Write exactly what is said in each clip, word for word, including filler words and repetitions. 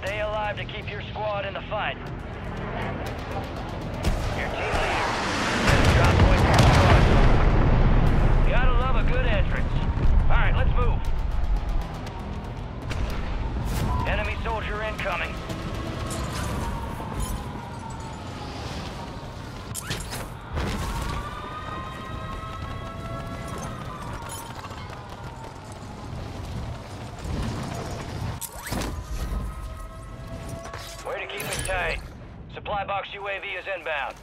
Stay alive to keep your squad in the fight. Your team leader. Drop point for your squad. Gotta love a good entrance. Alright, let's move. Enemy soldier incoming. Way to keep it tight. Supply box U A V is inbound.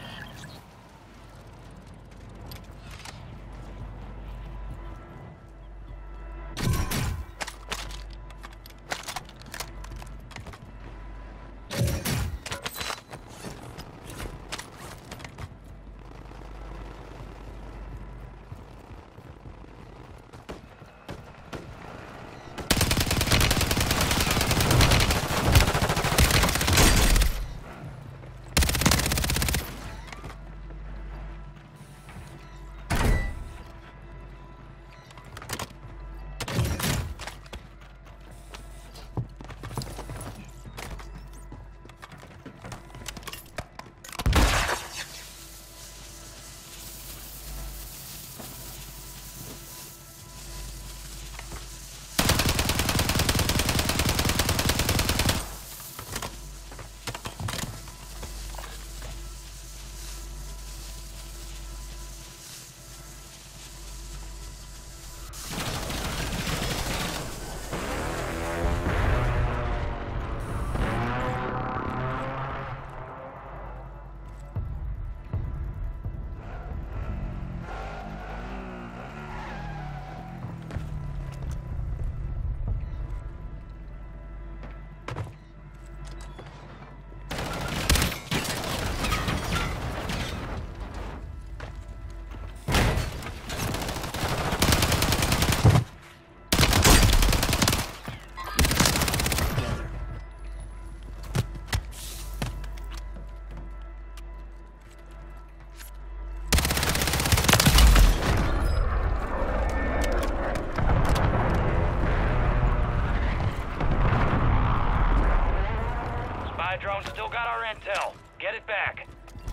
Drone still got our intel. Get it back.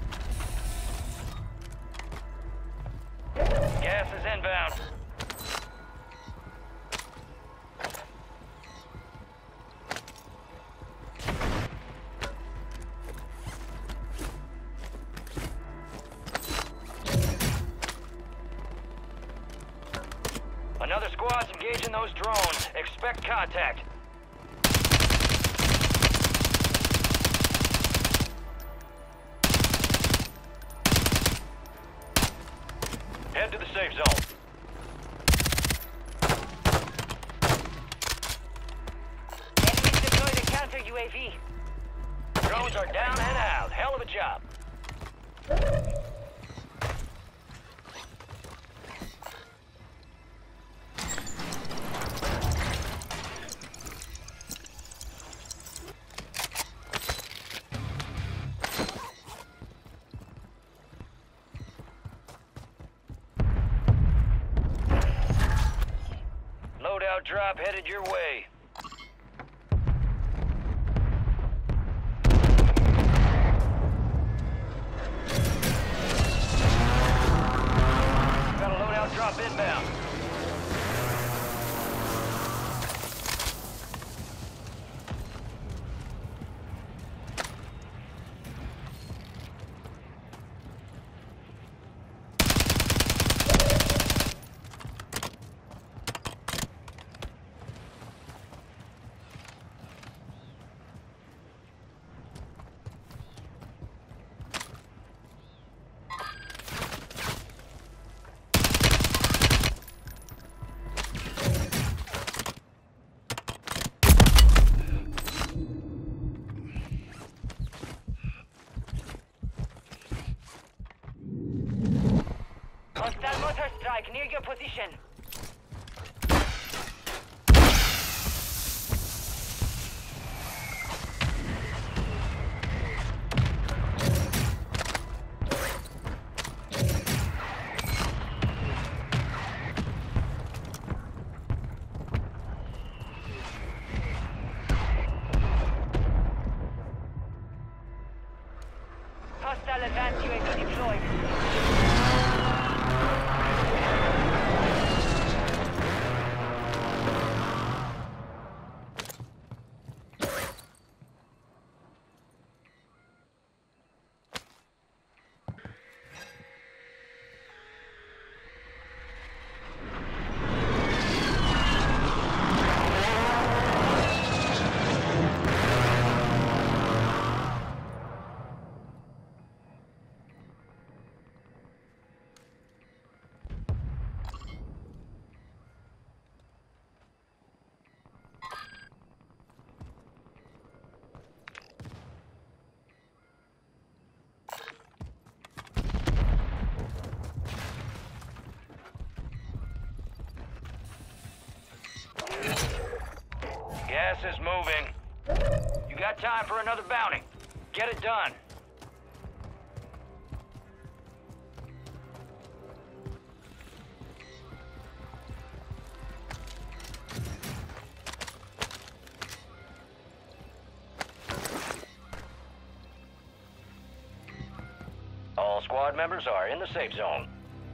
Gas is inbound. Another squad's engaging those drones. Expect contact. Head to the safe zone. Enemies deploy the counter U A V. Drones are down and out. Hell of a job. Loadout drop headed your way. Got a loadout drop inbound. Hostile motor strike near your position. Hostile advanced U A V deployed. Gas is moving. You got time for another bounty. Get it done. All squad members are in the safe zone.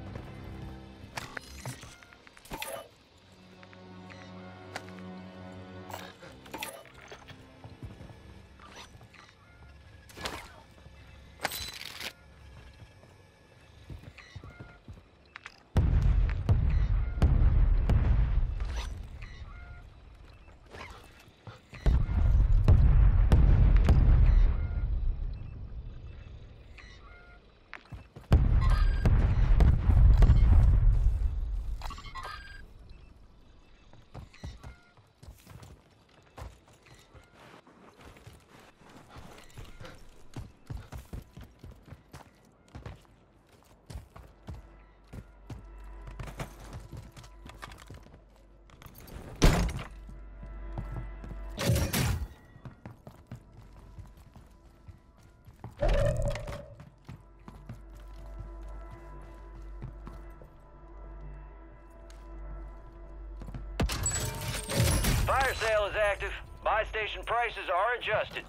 Fire sale is active. Buy station prices are adjusted.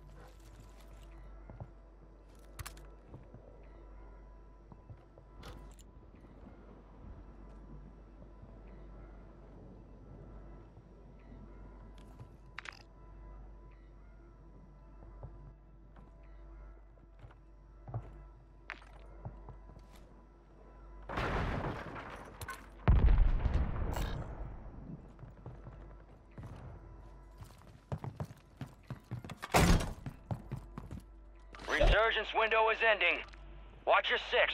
Resurgence window is ending. Watch your six.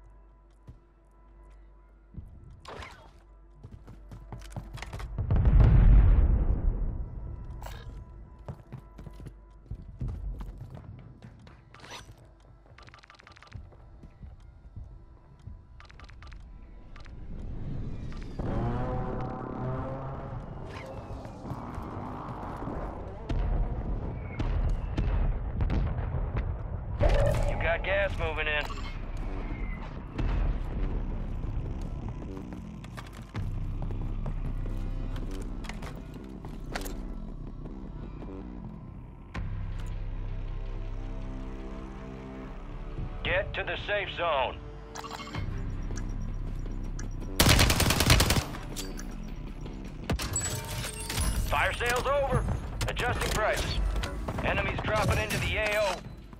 Got gas moving in. Get to the safe zone. Fire sale's over. Adjusting prices. Enemies dropping into the A O.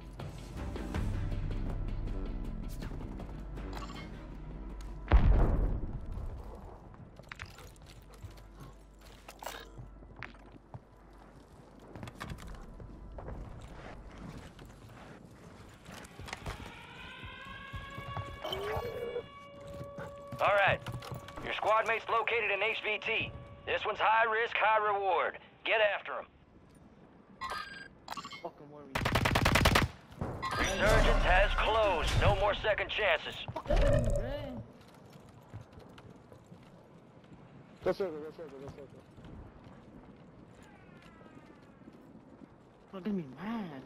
All right. Your squad mate's located in H V T. This one's high risk, high reward. Get after him. Fucking worry. Resurgence has closed. No more second chances. Go circle, go circle, go circle. Don't get me mad.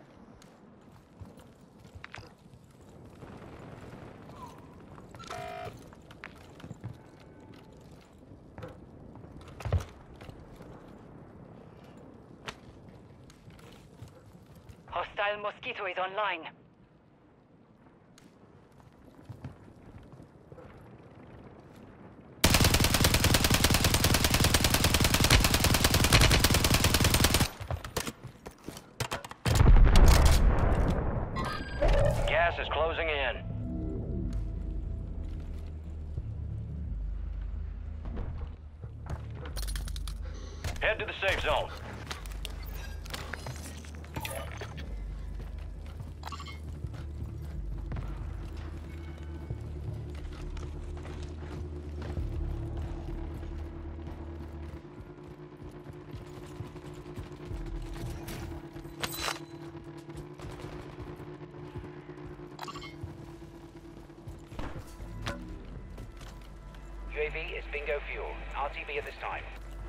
Hostile Mosquito is online. safe zone. U A V is bingo fuel. R T B at this time.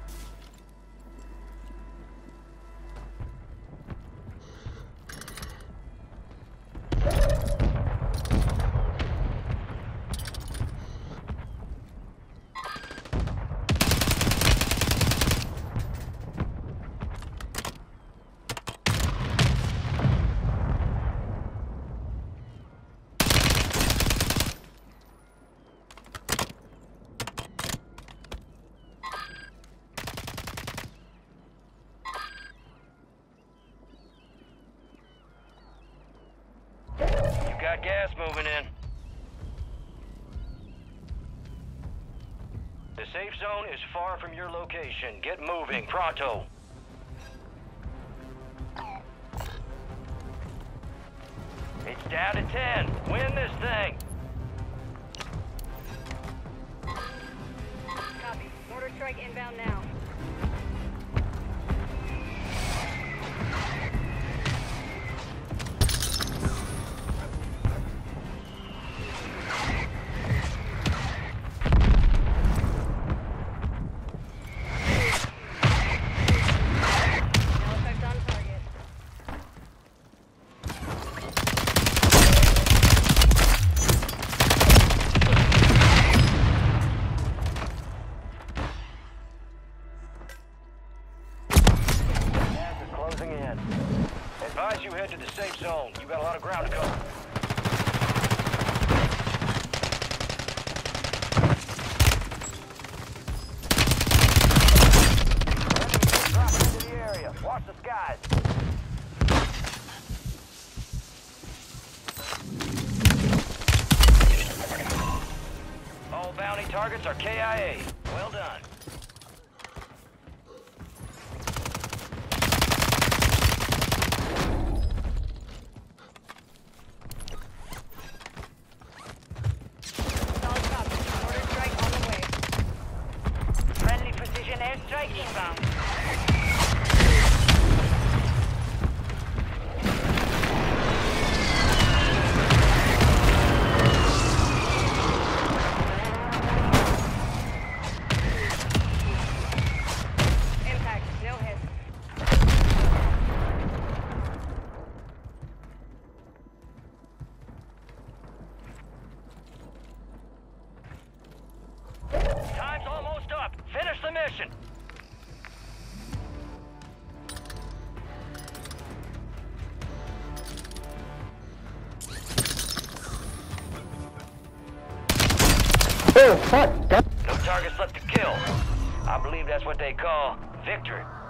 Got gas moving in. The safe zone is far from your location. Get moving, pronto. It's down to ten. Win this thing. Copy. Mortar strike inbound now. No effect on target. Gas is closing in. Advise you head to the safe zone. You got a lot of ground to cover. Dropping into the area. Watch the skies. All bounty targets are K I A. Well done. Solid copy. Mortar strike on the way. Friendly precision airstrike inbound. Impact. No hit. Time's almost up. Finish the mission. Oh, fuck! That No targets left to kill. I believe that's what they call victory.